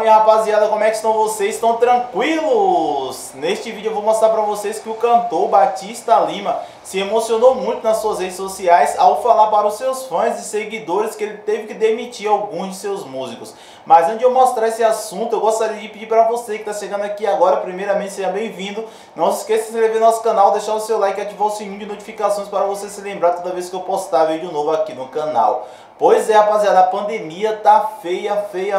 minha rapaziada, como é que estão vocês? Estão tranquilos? Neste vídeo eu vou mostrar pra vocês que o cantor Batista Lima se emocionou muito nas suas redes sociais ao falar para os seus fãs e seguidores que ele teve que demitir alguns de seus músicos. Mas antes de eu mostrar esse assunto, eu gostaria de pedir para você que está chegando aqui agora, primeiramente seja bem-vindo. Não se esqueça de se inscrever no nosso canal, deixar o seu like e ativar o sininho de notificações para você se lembrar toda vez que eu postar vídeo novo aqui no canal. Pois é, rapaziada, a pandemia tá feia,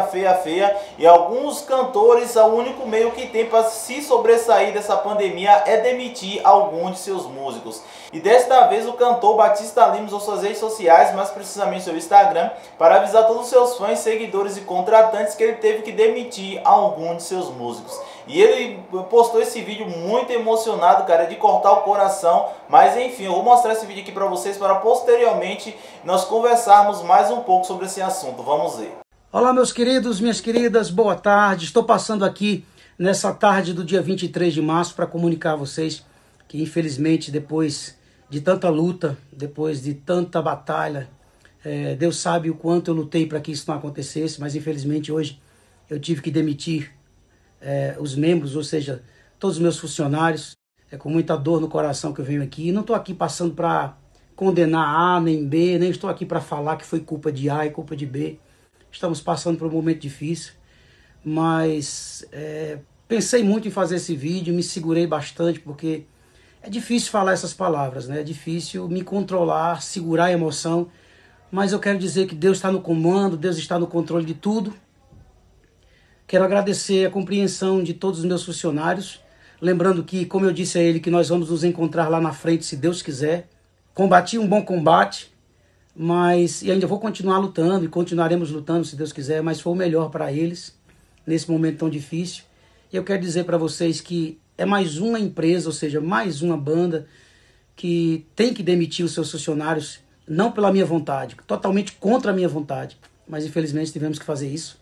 e alguns cantores, o único meio que tem para se sobressair dessa pandemia é demitir alguns de seus músicos. E desta vez o cantor Batista Lima usou suas redes sociais, mais precisamente seu Instagram, para avisar todos os seus fãs, seguidores e contratantes que ele teve que demitir alguns de seus músicos. E ele postou esse vídeo muito emocionado, cara, de cortar o coração. Mas enfim, eu vou mostrar esse vídeo aqui para vocês para posteriormente nós conversarmos mais um pouco sobre esse assunto. Vamos ver. Olá, meus queridos, minhas queridas, boa tarde. Estou passando aqui nessa tarde do dia 23 de março para comunicar a vocês que infelizmente depois de tanta luta, depois de tanta batalha, Deus sabe o quanto eu lutei para que isso não acontecesse, mas infelizmente hoje eu tive que demitir os membros, ou seja, todos os meus funcionários. É com muita dor no coração que eu venho aqui. Não estou aqui passando para condenar A nem B, nem estou aqui para falar que foi culpa de A e culpa de B. Estamos passando por um momento difícil, mas pensei muito em fazer esse vídeo, me segurei bastante, porque é difícil falar essas palavras, né? É difícil me controlar, segurar a emoção, mas eu quero dizer que Deus está no comando, Deus está no controle de tudo. Quero agradecer a compreensão de todos os meus funcionários, lembrando que, como eu disse a ele, que nós vamos nos encontrar lá na frente, se Deus quiser. Combati um bom combate, e ainda vou continuar lutando e continuaremos lutando, se Deus quiser, mas foi o melhor para eles, nesse momento tão difícil. E eu quero dizer para vocês que é mais uma empresa, ou seja, mais uma banda que tem que demitir os seus funcionários, não pela minha vontade, totalmente contra a minha vontade, mas infelizmente tivemos que fazer isso.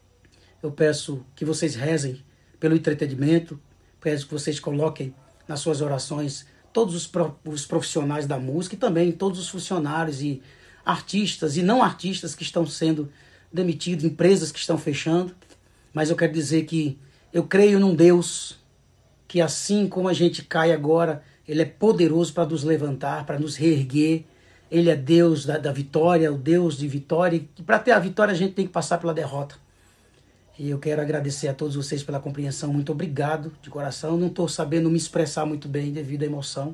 Eu peço que vocês rezem pelo entretenimento, peço que vocês coloquem nas suas orações todos os profissionais da música e também todos os funcionários e artistas e não artistas que estão sendo demitidos, empresas que estão fechando. Mas eu quero dizer que eu creio num Deus que, assim como a gente cai agora, Ele é poderoso para nos levantar, para nos reerguer. Ele é Deus da vitória, o Deus de vitória. E para ter a vitória a gente tem que passar pela derrota. E eu quero agradecer a todos vocês pela compreensão. Muito obrigado, de coração. Não estou sabendo me expressar muito bem devido à emoção.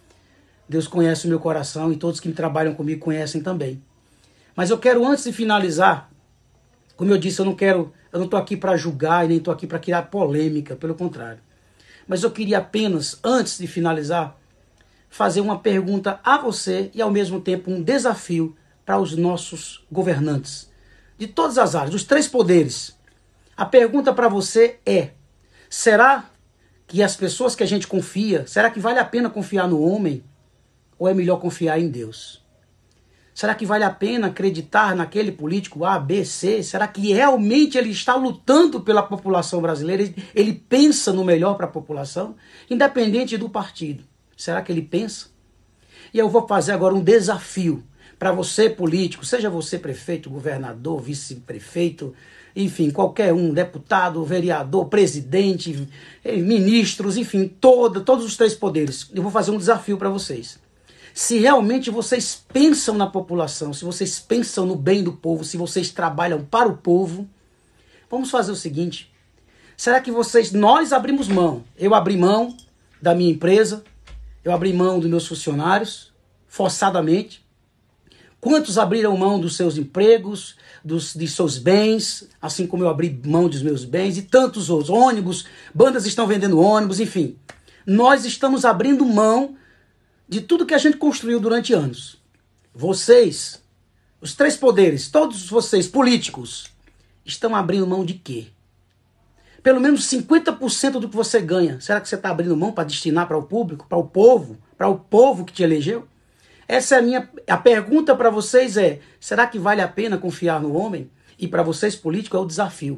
Deus conhece o meu coração e todos que trabalham comigo conhecem também. Mas eu quero, antes de finalizar, como eu disse, eu não estou aqui para julgar e nem estou aqui para criar polêmica, pelo contrário. Mas eu queria apenas, antes de finalizar, fazer uma pergunta a você e ao mesmo tempo um desafio para os nossos governantes. De todas as áreas, dos três poderes. A pergunta para você é: será que as pessoas que a gente confia, será que vale a pena confiar no homem ou é melhor confiar em Deus? Será que vale a pena acreditar naquele político A, B, C? Será que realmente ele está lutando pela população brasileira? Ele pensa no melhor para a população, independente do partido. Será que ele pensa? E eu vou fazer agora um desafio para você, político, seja você prefeito, governador, vice-prefeito, enfim, qualquer um, deputado, vereador, presidente, ministros, enfim, todos os três poderes. Eu vou fazer um desafio para vocês. Se realmente vocês pensam na população, se vocês pensam no bem do povo, se vocês trabalham para o povo, vamos fazer o seguinte: será que nós abrimos mão, eu abri mão da minha empresa, eu abri mão dos meus funcionários, forçadamente. Quantos abriram mão dos seus empregos, de seus bens, assim como eu abri mão dos meus bens, e tantos outros, ônibus, bandas estão vendendo ônibus, enfim. Nós estamos abrindo mão de tudo que a gente construiu durante anos. Vocês, os três poderes, todos vocês, políticos, estão abrindo mão de quê? Pelo menos 50% do que você ganha, será que você está abrindo mão para destinar para o público, para o povo que te elegeu? Essa é a pergunta para vocês é: será que vale a pena confiar no homem? E para vocês, políticos, é o desafio.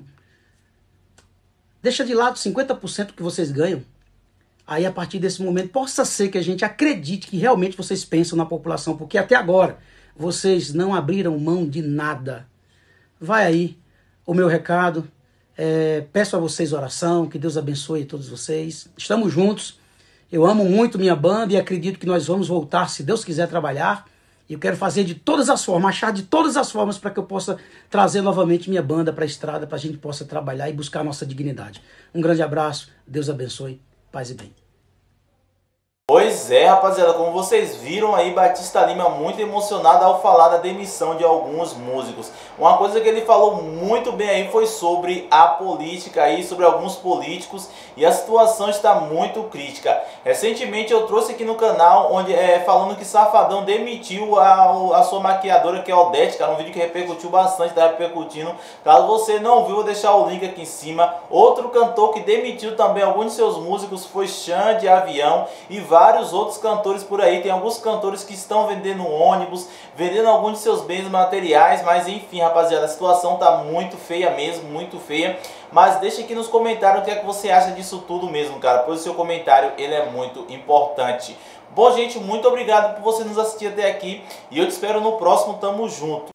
Deixa de lado 50% que vocês ganham. Aí, a partir desse momento, possa ser que a gente acredite que realmente vocês pensam na população, porque até agora vocês não abriram mão de nada. Vai aí o meu recado. Peço a vocês oração, que Deus abençoe todos vocês. Estamos juntos. Eu amo muito minha banda e acredito que nós vamos voltar, se Deus quiser, trabalhar. E eu quero fazer de todas as formas, achar de todas as formas para que eu possa trazer novamente minha banda para a estrada, para a gente possa trabalhar e buscar a nossa dignidade. Um grande abraço, Deus abençoe, paz e bem. Pois é, rapaziada, como vocês viram aí, Batista Lima muito emocionado ao falar da demissão de alguns músicos. Uma coisa que ele falou muito bem aí foi sobre a política aí, sobre alguns políticos, e a situação está muito crítica. Recentemente eu trouxe aqui no canal onde falando que Safadão demitiu a sua maquiadora, que é a Odete, cara, um vídeo que repercutiu bastante, tá repercutindo. Caso você não viu, vou deixar o link aqui em cima. Outro cantor que demitiu também alguns de seus músicos foi Xande Avião e vários outros cantores por aí. Tem alguns cantores que estão vendendo ônibus, vendendo alguns de seus bens materiais, mas enfim, rapaziada, a situação tá muito feia mesmo, muito feia. Mas deixa aqui nos comentários o que é que você acha disso tudo mesmo, cara, pois o seu comentário ele é muito importante. Bom, gente, muito obrigado por você nos assistir até aqui e eu te espero no próximo. Tamo junto.